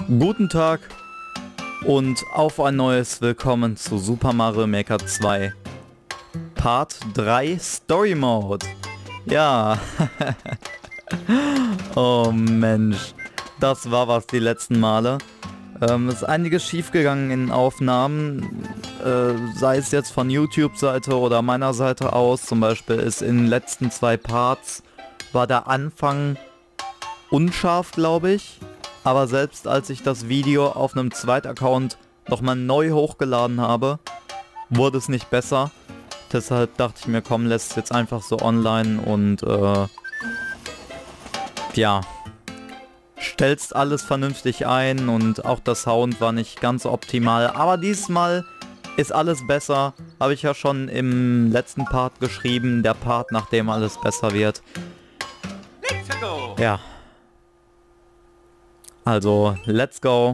Guten Tag und auf ein neues Willkommen zu Super Mario Maker 2 Part 3 Story Mode. Ja, oh Mensch, das war was die letzten Male. Ist einiges schief gegangen in Aufnahmen, sei es jetzt von YouTube-Seite oder meiner Seite aus. Zum Beispiel ist in den letzten 2 Parts war der Anfang unscharf, glaube ich. Aber selbst als ich das Video auf einem Zweitaccount nochmal neu hochgeladen habe, wurde es nicht besser. Deshalb dachte ich mir, komm, lässt es jetzt einfach so online und ja, stellst alles vernünftig ein und auch der Sound war nicht ganz optimal. Aber diesmal ist alles besser. Habe ich ja schon im letzten Part geschrieben, der Part, nachdem alles besser wird. Ja. Also, let's go.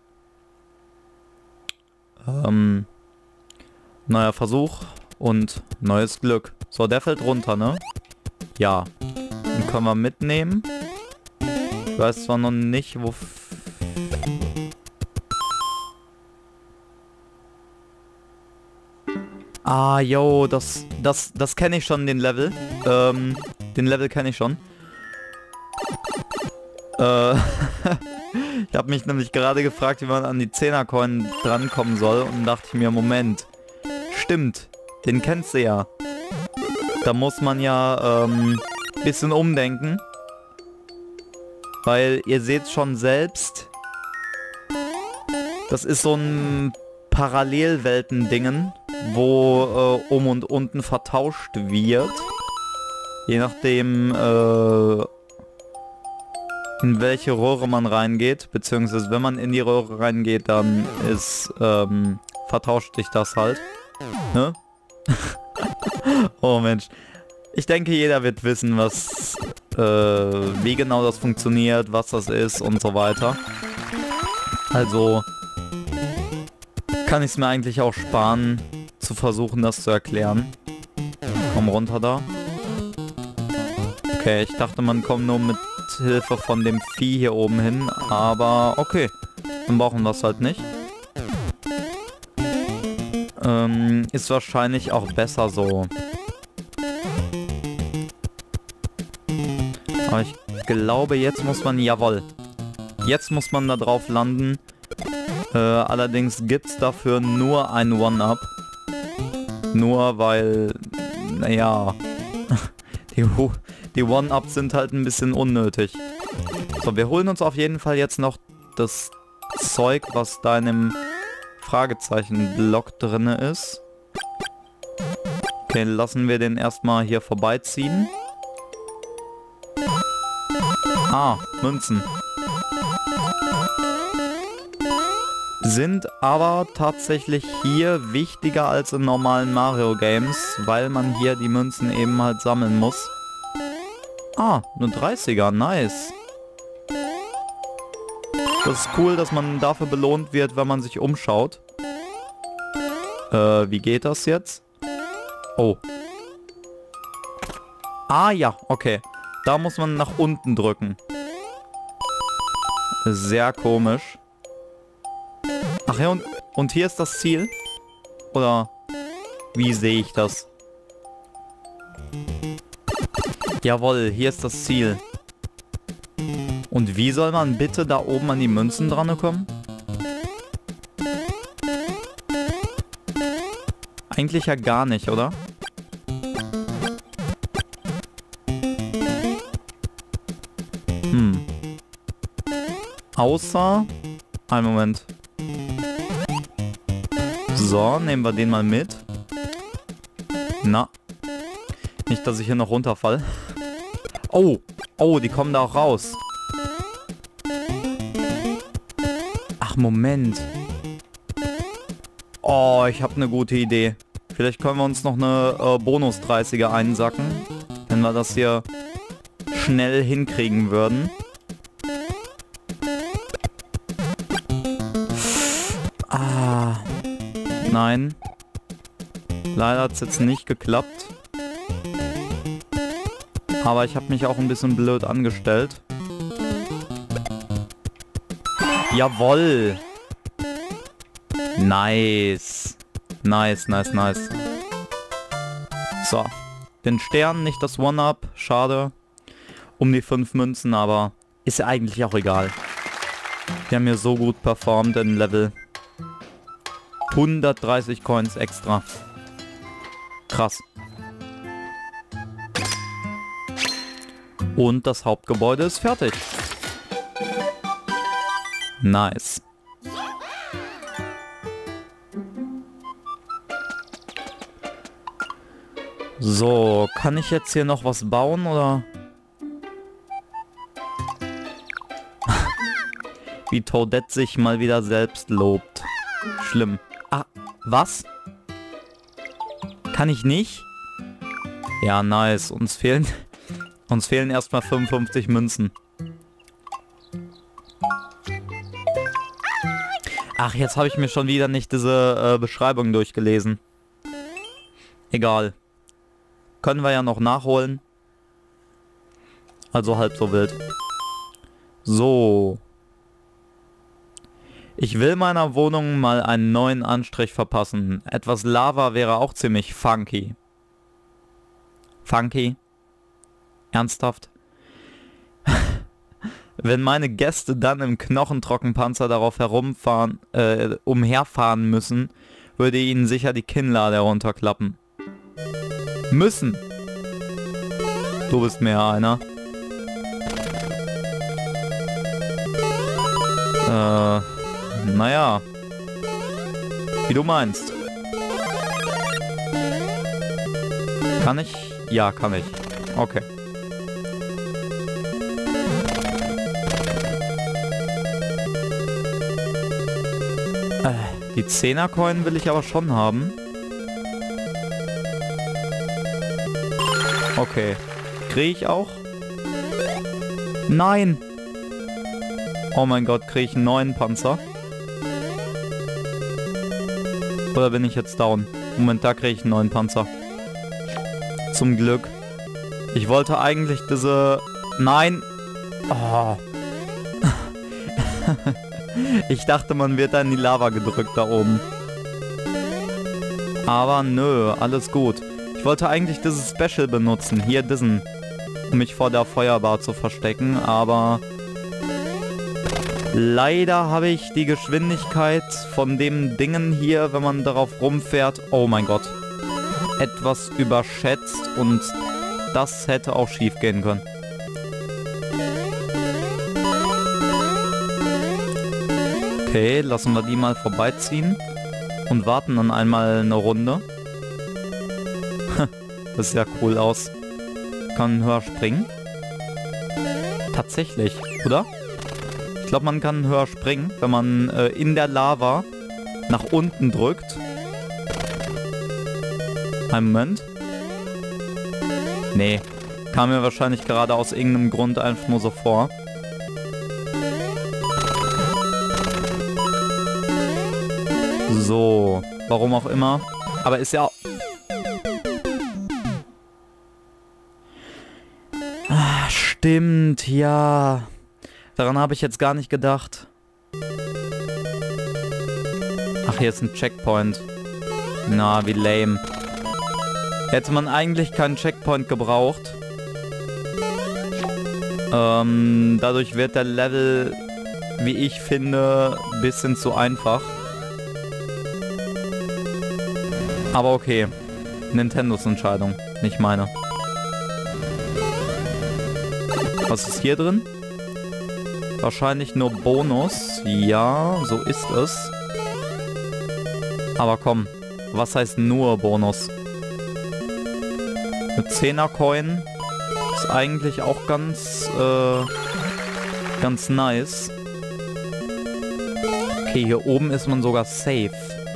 Neuer Versuch und neues Glück. So, der fällt runter, ne? Ja. Den können wir mitnehmen. Ich weiß zwar noch nicht, wo... Ah, yo, das kenne ich schon, den Level. Den Level kenne ich schon. Ich habe mich nämlich gerade gefragt, wie man an die 10er-Coin drankommen soll und dachte ich mir, Moment, stimmt, den kennst du ja. Da muss man ja bisschen umdenken, weil ihr seht schon selbst, das ist so ein Parallelwelten-Dingen, wo oben und unten vertauscht wird, je nachdem in welche Röhre man reingeht, beziehungsweise wenn man in die Röhre reingeht, dann ist, vertauscht sich das halt. Ne? Oh Mensch. Ich denke, jeder wird wissen, was, wie genau das funktioniert, was das ist und so weiter. Also kann ich es mir eigentlich auch sparen, zu versuchen, das zu erklären. Komm runter da. Okay, ich dachte, man kommt nur mit Hilfe von dem Vieh hier oben hin, aber okay, dann brauchen wir es halt nicht. Ist wahrscheinlich auch besser so. Aber ich glaube, jetzt muss man, jawohl, jetzt muss man da drauf landen. Allerdings gibt es dafür nur ein One-Up. Nur weil, naja, die One-Ups sind halt ein bisschen unnötig. So, wir holen uns auf jeden Fall jetzt noch das Zeug, was da in dem Fragezeichen-Block drin ist. Okay, lassen wir den erstmal hier vorbeiziehen. Ah, Münzen. Sind aber tatsächlich hier wichtiger als in normalen Mario Games, weil man hier die Münzen eben halt sammeln muss. Ah, eine 30er, nice. Das ist cool, dass man dafür belohnt wird, wenn man sich umschaut. Wie geht das jetzt? Oh. Ah ja, okay. Da muss man nach unten drücken. Sehr komisch. Ach ja, und hier ist das Ziel? Oder wie sehe ich das? Jawohl, hier ist das Ziel. Und wie soll man bitte da oben an die Münzen dran kommen? Eigentlich ja gar nicht, oder? Außer... Einen Moment. So, nehmen wir den mal mit. Na. Nicht, dass ich hier noch runterfall. Oh. Oh, die kommen da auch raus. Ach, Moment. Oh, ich habe eine gute Idee. Vielleicht können wir uns noch eine Bonus 30er einsacken. Wenn wir das hier schnell hinkriegen würden. Ah. Nein. Leider hat es jetzt nicht geklappt. Aber ich habe mich auch ein bisschen blöd angestellt. Jawoll. Nice. Nice, nice, nice. So. Den Stern, nicht das One-Up. Schade. Um die 5 Münzen, aber ist ja eigentlich auch egal. Die haben hier so gut performt in Level. 130 Coins extra. Krass. Und das Hauptgebäude ist fertig. Nice. So, kann ich jetzt hier noch was bauen, oder? Wie Toadette sich mal wieder selbst lobt. Schlimm. Ah, was? Kann ich nicht? Ja, nice. Uns fehlen erstmal 55 Münzen. Ach, jetzt habe ich mir schon wieder nicht diese Beschreibung durchgelesen. Egal. Können wir ja noch nachholen. Also halb so wild. So. Ich will meiner Wohnung mal einen neuen Anstrich verpassen. Etwas Lava wäre auch ziemlich funky. Funky? Ernsthaft? Wenn meine Gäste dann im Knochentrockenpanzer darauf umherfahren müssen, würde ihnen sicher die Kinnlade herunterklappen. Müssen! Du bist mehr einer. Naja. Wie du meinst. Kann ich? Ja, kann ich. Okay. Die 10er-Coin will ich aber schon haben. Okay. Kriege ich auch? Nein! Oh mein Gott, kriege ich einen neuen Panzer? Oder bin ich jetzt down? Moment, da kriege ich einen neuen Panzer. Zum Glück. Ich wollte eigentlich diese... Nein! Oh. Ich dachte, man wird da in die Lava gedrückt da oben. Aber nö, alles gut. Ich wollte eigentlich dieses Special benutzen. Hier diesen. Um mich vor der Feuerbar zu verstecken, aber... Leider habe ich die Geschwindigkeit von dem Dingen hier, wenn man darauf rumfährt... Oh mein Gott. Etwas überschätzt und das hätte auch schief gehen können. Okay, lassen wir die mal vorbeiziehen und warten dann einmal eine Runde. Das sieht ja cool aus. Kann höher springen. Tatsächlich, oder? Ich glaube, man kann höher springen, wenn man in der Lava nach unten drückt. Einen Moment. Nee, kam mir wahrscheinlich gerade aus irgendeinem Grund einfach nur so vor. So, warum auch immer. Aber ist ja... Ah, stimmt, ja. Daran habe ich jetzt gar nicht gedacht. Ach, hier ist ein Checkpoint. Na, wie lame. Hätte man eigentlich keinen Checkpoint gebraucht. Dadurch wird der Level, wie ich finde, ein bisschen zu einfach. Aber okay. Nintendos Entscheidung, nicht meine. Was ist hier drin? Wahrscheinlich nur Bonus. Ja, so ist es. Aber komm, was heißt nur Bonus? Eine 10er-Coin ist eigentlich auch ganz nice. Okay, hier oben ist man sogar safe.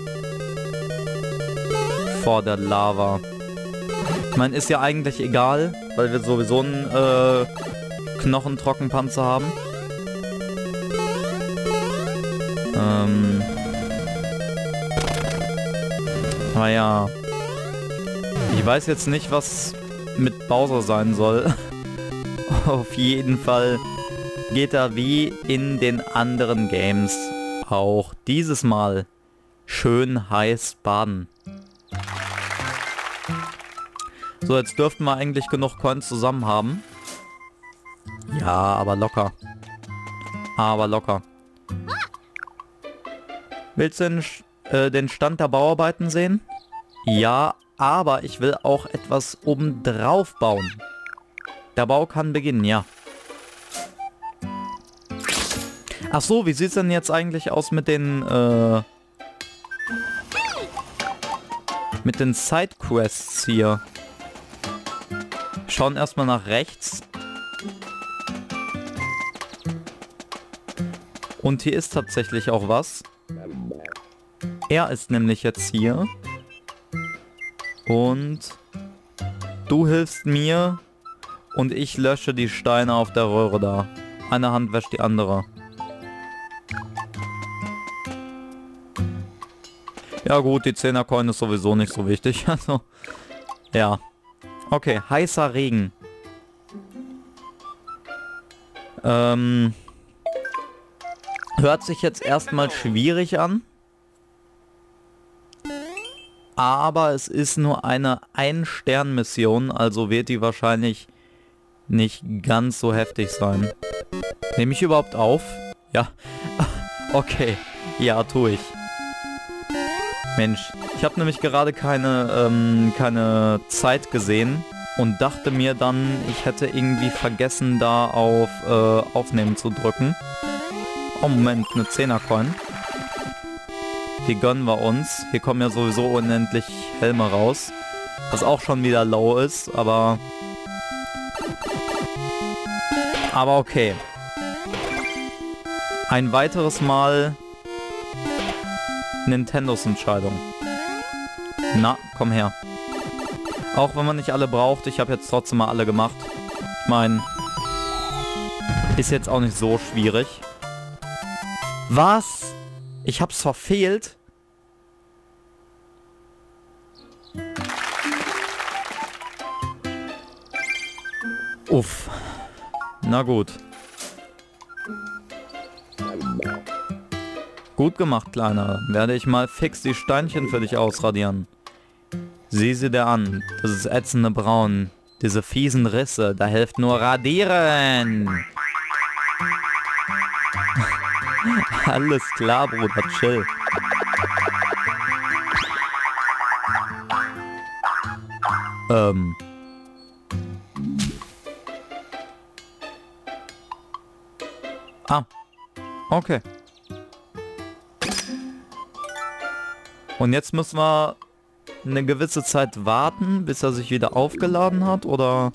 Vor der Lava. Ich meine, ist ja eigentlich egal, weil wir sowieso einen Knochentrockenpanzer haben. Naja. Ich weiß jetzt nicht, was mit Bowser sein soll. Auf jeden Fall geht er wie in den anderen Games auch dieses Mal schön heiß baden. So, jetzt dürften wir eigentlich genug Coins zusammen haben. Ja, aber locker. Aber locker. Willst du den Stand der Bauarbeiten sehen? Ja, aber ich will auch etwas obendrauf bauen. Der Bau kann beginnen, ja. Ach so, wie sieht es denn jetzt eigentlich aus mit den Sidequests hier? Schauen erstmal nach rechts. Und hier ist tatsächlich auch was. Er ist nämlich jetzt hier. Und du hilfst mir und ich lösche die Steine auf der Röhre da. Eine Hand wäscht die andere. Ja gut, die 10er-Coin ist sowieso nicht so wichtig. Also, ja. Okay, heißer Regen. Hört sich jetzt erstmal schwierig an. Aber es ist nur eine Ein-Stern-Mission, also wird die wahrscheinlich nicht ganz so heftig sein. Nehme ich überhaupt auf? Ja. Okay. Ja, tue ich. Mensch, ich habe nämlich gerade keine Zeit gesehen und dachte mir dann, ich hätte irgendwie vergessen, da auf Aufnehmen zu drücken. Oh, Moment, eine 10er-Coin. Die gönnen wir uns. Hier kommen ja sowieso unendlich Helme raus. Was auch schon wieder low ist, aber okay. Ein weiteres Mal Nintendos Entscheidung. Na, komm her. Auch wenn man nicht alle braucht, ich habe jetzt trotzdem mal alle gemacht. Ich meine, ist jetzt auch nicht so schwierig. Was? Ich hab's verfehlt? Uff. Na gut. Gut gemacht, Kleiner. Werde ich mal fix die Steinchen für dich ausradieren. Sieh sie dir an. Das ist ätzende Braun. Diese fiesen Risse, da hilft nur Radieren. Alles klar, Bruder, chill. Ah. Okay. Und jetzt müssen wir eine gewisse Zeit warten, bis er sich wieder aufgeladen hat, oder?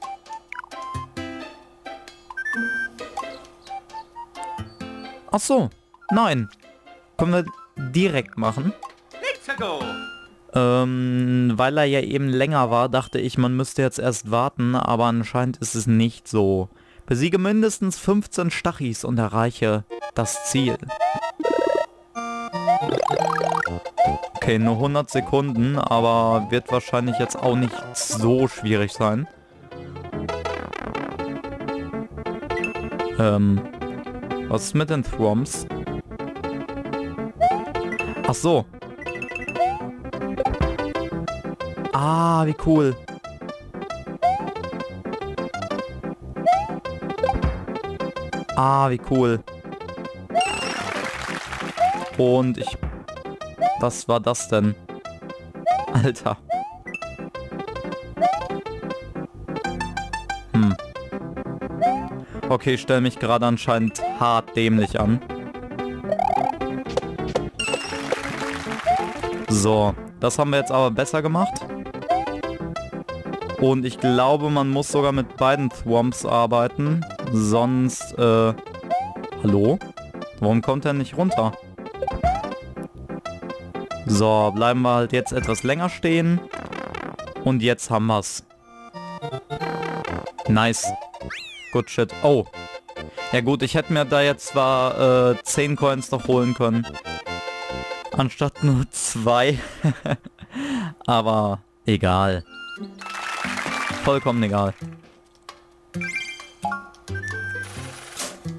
Ach so, nein. Können wir direkt machen. Weil er ja eben länger war, dachte ich, man müsste jetzt erst warten, aber anscheinend ist es nicht so. Besiege mindestens 15 Stachis und erreiche das Ziel. Okay, nur 100 Sekunden, aber wird wahrscheinlich jetzt auch nicht so schwierig sein. Was ist mit den Thwoms? Ach so. Ah, wie cool. Ah, wie cool. Und ich... Was war das denn? Alter. Okay, ich stelle mich gerade anscheinend hart dämlich an. So, das haben wir jetzt aber besser gemacht. Und ich glaube, man muss sogar mit beiden Thwomps arbeiten. Sonst, hallo? Warum kommt er nicht runter? So, bleiben wir halt jetzt etwas länger stehen. Und jetzt haben wir's. Nice. Good shit. Oh. Ja gut, ich hätte mir da jetzt zwar 10 Coins noch holen können. Anstatt nur 2. Aber egal. Vollkommen egal.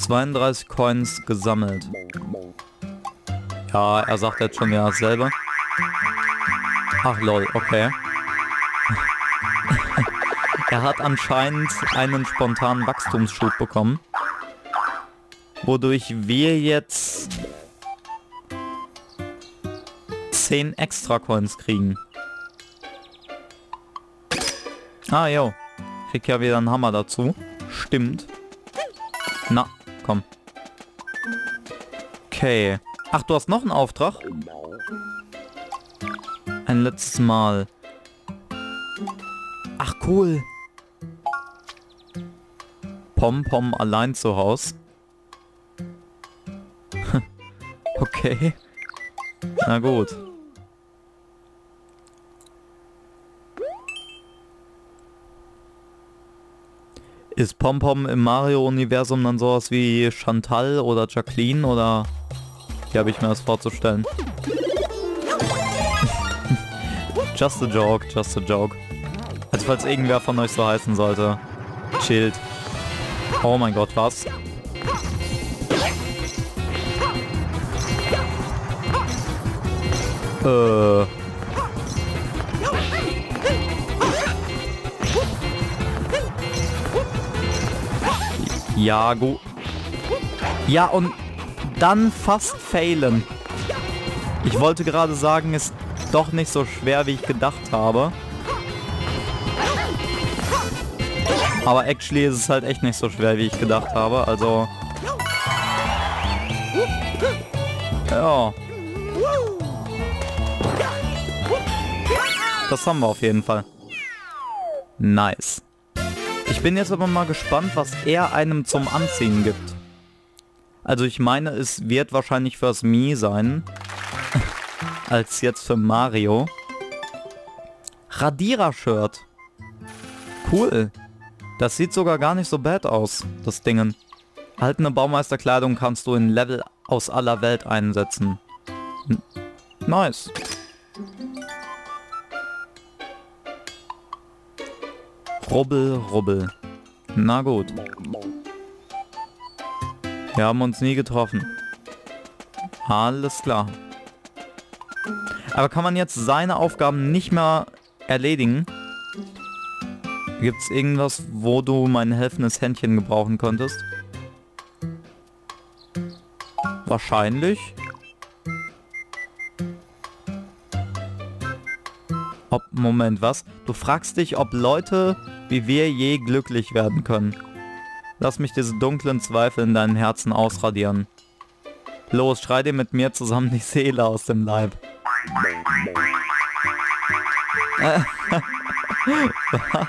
32 Coins gesammelt. Ja, er sagt jetzt schon ja dasselbe. Ach lol, okay. Er hat anscheinend einen spontanen Wachstumsschub bekommen. Wodurch wir jetzt 10 extra Coins kriegen. Ah, jo. Krieg ja wieder einen Hammer dazu. Stimmt. Na, komm. Okay. Ach, du hast noch einen Auftrag? Ein letztes Mal. Ach, cool. Pom-Pom allein zu Hause. Okay. Na gut. Ist Pom-Pom im Mario-Universum dann sowas wie Chantal oder Jacqueline oder wie habe ich mir das vorzustellen? Just a joke, just a joke. Also falls irgendwer von euch so heißen sollte, chillt. Oh mein Gott, was? Ja, gut. Ja, und dann fast failen. Ich wollte gerade sagen, ist doch nicht so schwer, wie ich gedacht habe. Aber actually ist es halt echt nicht so schwer, wie ich gedacht habe. Also... Ja. Das haben wir auf jeden Fall. Nice. Ich bin jetzt aber mal gespannt, was er einem zum Anziehen gibt. Also ich meine, es wird wahrscheinlich fürs Mii sein. Als jetzt für Mario. Radierer-Shirt. Cool. Das sieht sogar gar nicht so bad aus, das Dingen. Erhaltene Baumeisterkleidung kannst du in Level aus aller Welt einsetzen. Nice. Rubbel, rubbel. Na gut. Wir haben uns nie getroffen. Alles klar. Aber kann man jetzt seine Aufgaben nicht mehr erledigen? Gibt es irgendwas, wo du mein helfendes Händchen gebrauchen könntest? Wahrscheinlich. Moment, was? Du fragst dich, ob Leute wie wir je glücklich werden können. Lass mich diese dunklen Zweifel in deinem Herzen ausradieren. Los, schrei dir mit mir zusammen die Seele aus dem Leib. Was?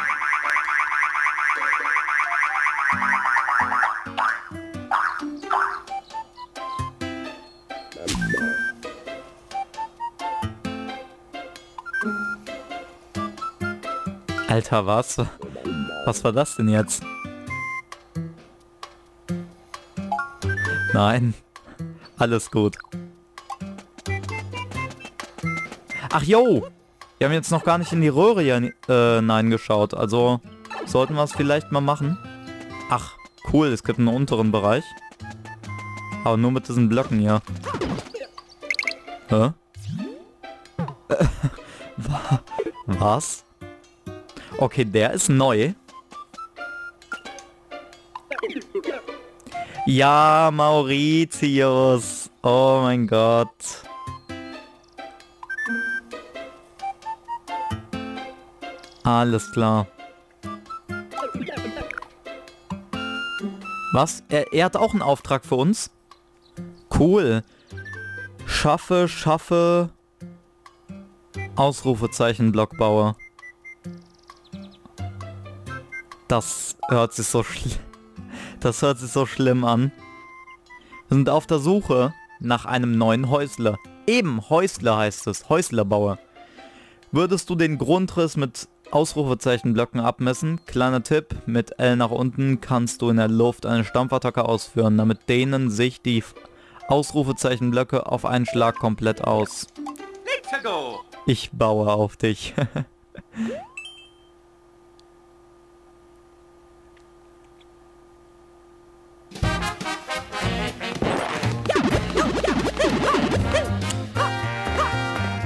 Alter, was? Was war das denn jetzt? Nein. Alles gut. Ach jo! Wir haben jetzt noch gar nicht in die Röhre hineingeschaut. Also sollten wir es vielleicht mal machen. Ach, cool. Es gibt einen unteren Bereich. Aber nur mit diesen Blöcken hier. Hä? Was? Okay, der ist neu. Ja, Mauritius. Oh mein Gott. Alles klar. Was? Er hat auch einen Auftrag für uns? Cool. Schaffe... Ausrufezeichen Blockbauer. Das hört sich so schlimm an. Wir sind auf der Suche nach einem neuen Häusler. Eben, Häusler heißt es. Häuslerbauer. Würdest du den Grundriss mit Ausrufezeichenblöcken abmessen? Kleiner Tipp, mit L nach unten kannst du in der Luft eine Stampfattacke ausführen, damit dehnen sich die Ausrufezeichenblöcke auf einen Schlag komplett aus. Ich baue auf dich.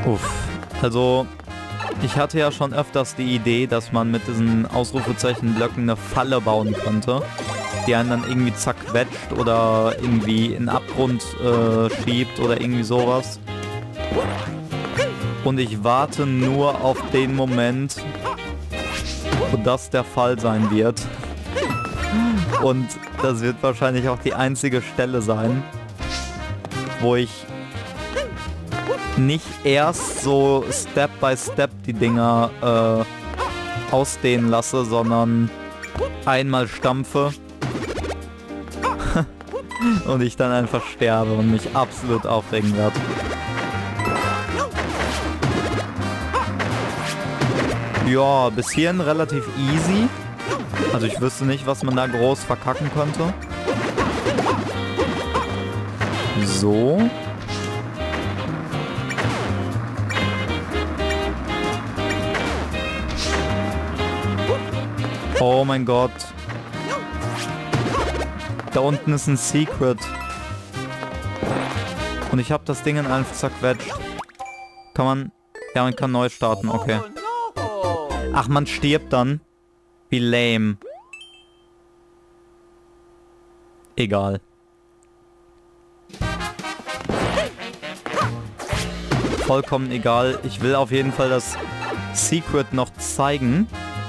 Uff. Also, ich hatte ja schon öfters die Idee, dass man mit diesen Ausrufezeichenblöcken eine Falle bauen könnte, die einen dann irgendwie zerquetscht oder irgendwie in den Abgrund schiebt oder irgendwie sowas. Und ich warte nur auf den Moment, wo das der Fall sein wird. Und das wird wahrscheinlich auch die einzige Stelle sein, wo ich nicht erst so Step by Step die Dinger ausdehnen lasse, sondern einmal stampfe und ich dann einfach sterbe und mich absolut aufregen werde. Ja, bis hierhin relativ easy. Also ich wüsste nicht, was man da groß verkacken könnte. So. Oh mein Gott. Da unten ist ein Secret. Und ich habe das Ding einfach zerquetscht. Kann man... Ja, man kann neu starten, okay. Ach, man stirbt dann. Wie lame. Egal. Vollkommen egal. Ich will auf jeden Fall das Secret noch zeigen.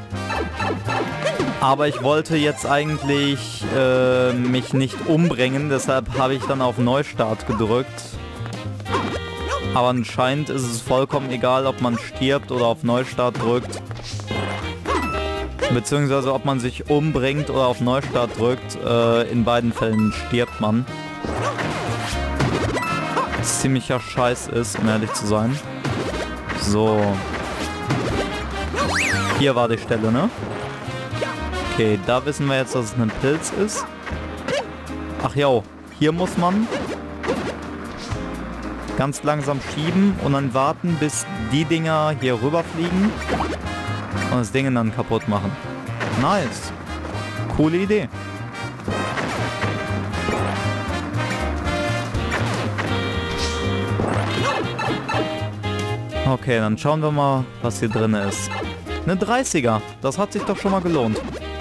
Aber ich wollte jetzt eigentlich mich nicht umbringen, deshalb habe ich dann auf Neustart gedrückt. Aber anscheinend ist es vollkommen egal, ob man stirbt oder auf Neustart drückt. Beziehungsweise ob man sich umbringt oder auf Neustart drückt. In beiden Fällen stirbt man. Was ziemlicher Scheiß ist, um ehrlich zu sein. So. Hier war die Stelle, ne? Okay, da wissen wir jetzt, dass es ein Pilz ist. Ach ja, hier muss man ganz langsam schieben und dann warten, bis die Dinger hier rüberfliegen und das Ding dann kaputt machen. Nice. Coole Idee. Okay, dann schauen wir mal, was hier drin ist. Eine 30er. Das hat sich doch schon mal gelohnt.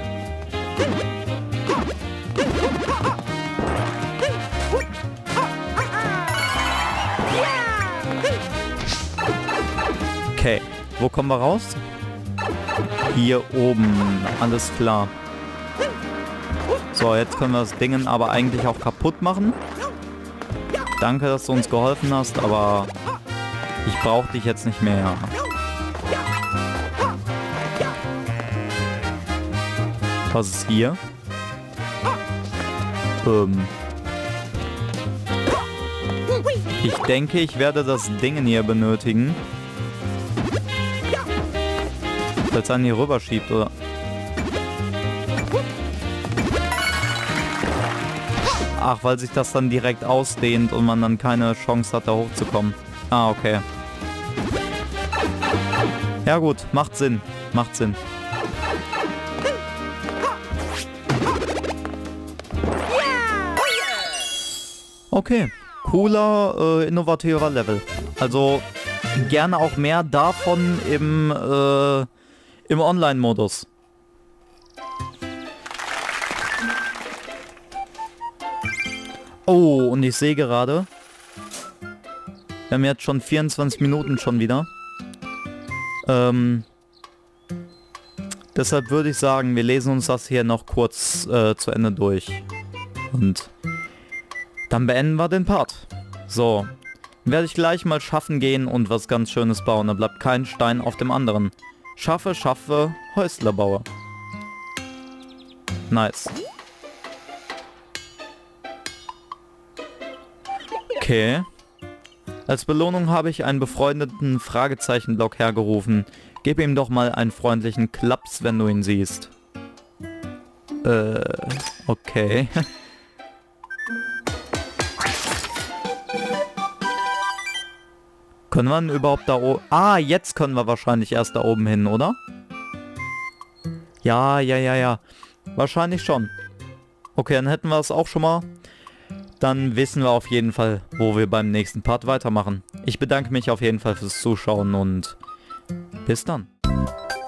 Okay, wo kommen wir raus? Hier oben, alles klar. So, jetzt können wir das Ding aber eigentlich auch kaputt machen. Danke, dass du uns geholfen hast, aber ich brauche dich jetzt nicht mehr. Was ist hier? Ich denke, ich werde das Ding hier benötigen. Weil es einen hier rüber schiebt, oder? Ach, weil sich das dann direkt ausdehnt und man dann keine Chance hat, da hochzukommen. Ah, okay. Ja gut, macht Sinn. Macht Sinn. Okay. Cooler, innovativer Level. Also gerne auch mehr davon im Online-Modus. Oh, und ich sehe gerade, wir haben jetzt schon 24 Minuten schon wieder. Deshalb würde ich sagen, wir lesen uns das hier noch kurz zu Ende durch. Und dann beenden wir den Part. So, werde ich gleich mal schaffen gehen und was ganz Schönes bauen. Da bleibt kein Stein auf dem anderen. Schaffe, schaffe, Häusler baue. Nice. Okay. Als Belohnung habe ich einen befreundeten Fragezeichenblock hergerufen. Gib ihm doch mal einen freundlichen Klaps, wenn du ihn siehst. Okay. Können wir denn überhaupt da oben... Ah, jetzt können wir wahrscheinlich erst da oben hin, oder? Ja. Wahrscheinlich schon. Okay, dann hätten wir es auch schon mal. dann wissen wir auf jeden Fall, wo wir beim nächsten Part weitermachen. Ich bedanke mich auf jeden Fall fürs Zuschauen und bis dann.